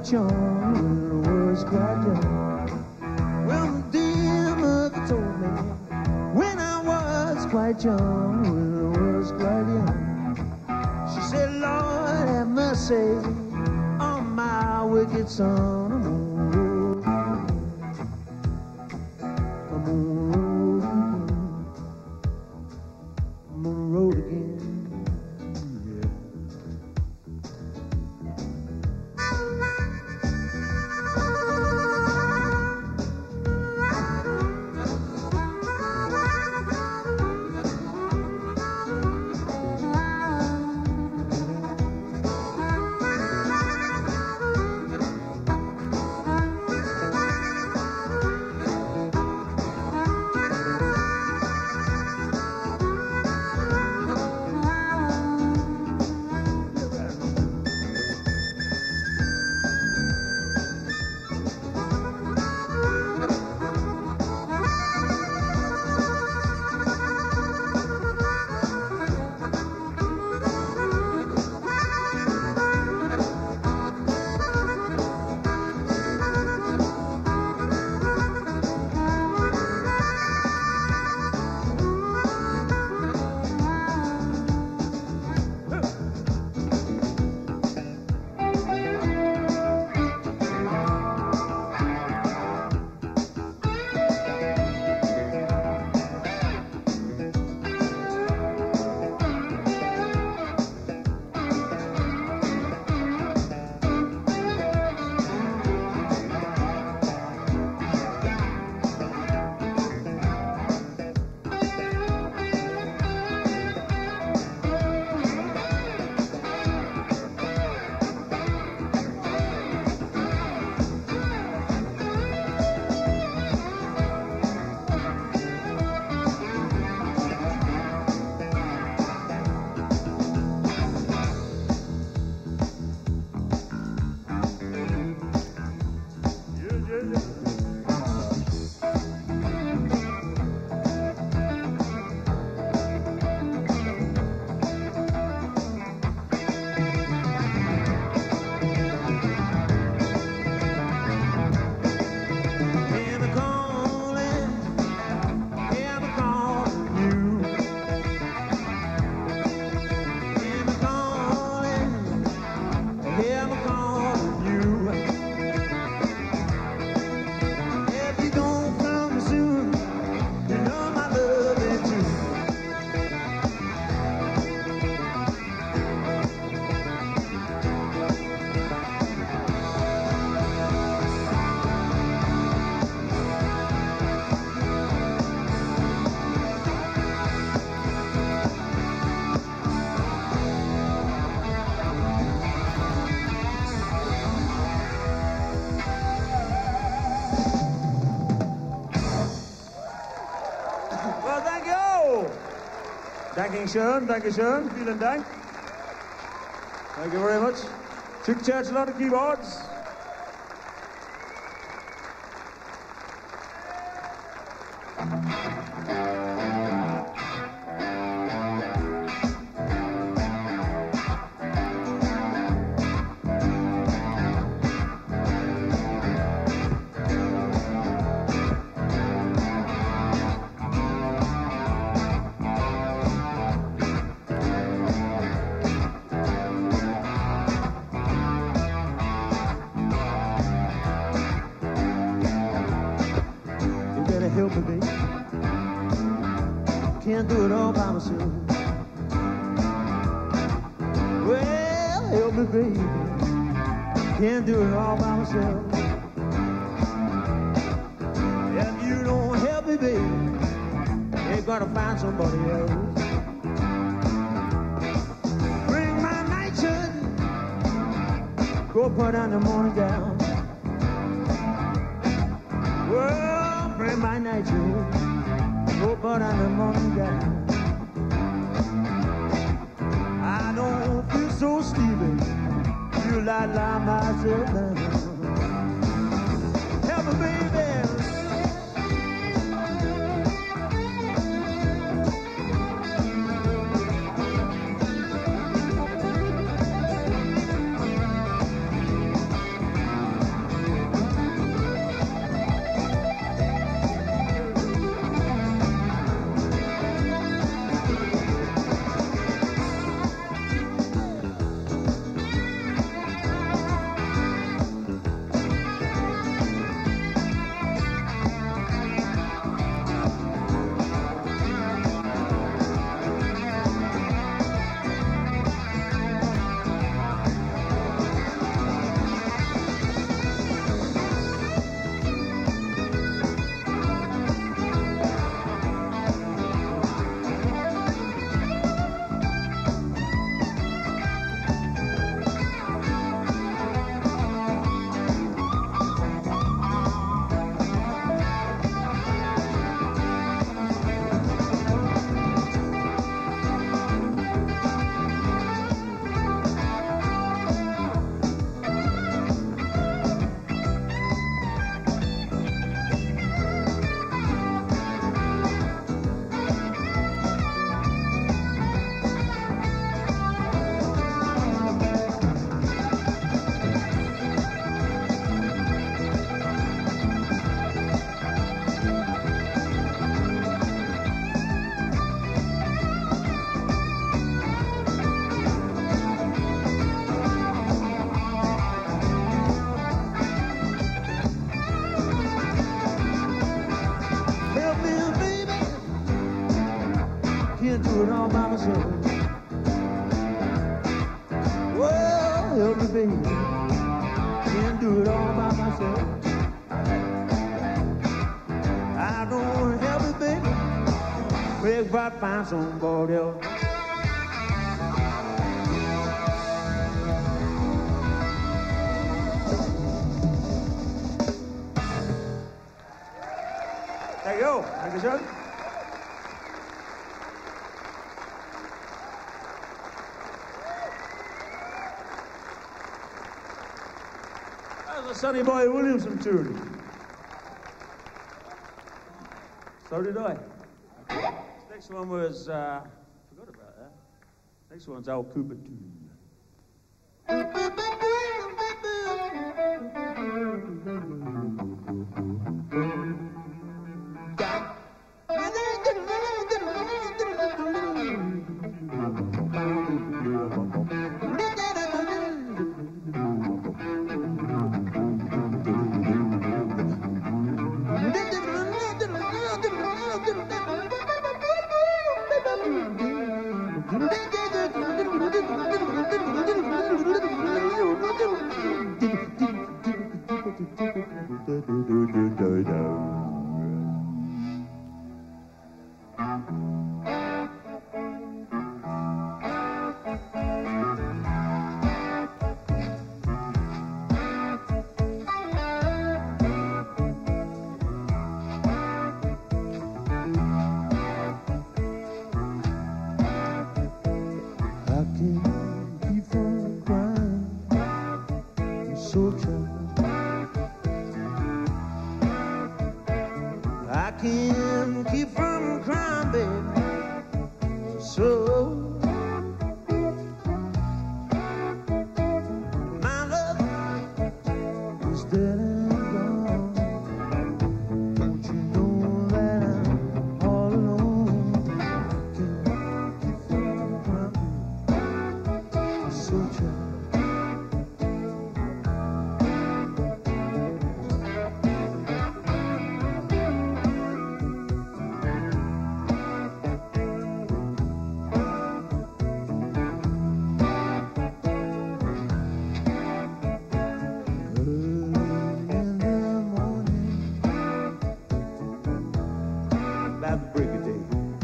quite young when I was quite young. Well, my dear mother told me when I was quite young, when I was quite young. She said, Lord, have mercy on my wicked son. I'm on the road again. Danke schön, vielen Dank. Thank you very much. Chick Churchill on the keyboards. Help me, baby. Can't do it all by myself. Well, help me, baby. Can't do it all by myself. If you don't help me, baby, you're gonna find somebody else. Bring my nightshirt, go put on the morning gown. Well, bring my nightshirt, go put on the morning gown. I don't feel so sleepy, feel I lie myself down. Help me, baby. do it all by myself. Well, help me, baby. Can't do it all by myself. I don't want to help me, baby. Well, if I find somebody else. Thank you. Thank you, sir. That was a Sonny Boy Williamson tune. So did I. Next one was, forgot about that. Next one's Al Cooper tune. I can't keep from crying, baby. So my love is dead and gone. Don't you know that I'm all alone? I can't keep from crying, so child. About the break of day.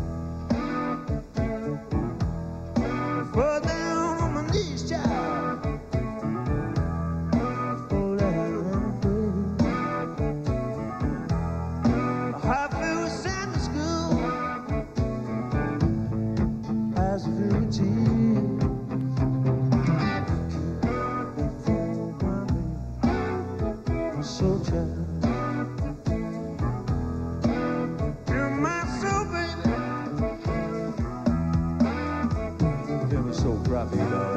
Fall down on my knees, child. Fall down and pray. My heart filled with sadness, girl. Eyes filled with tears. I'm so tired. So crappy, though.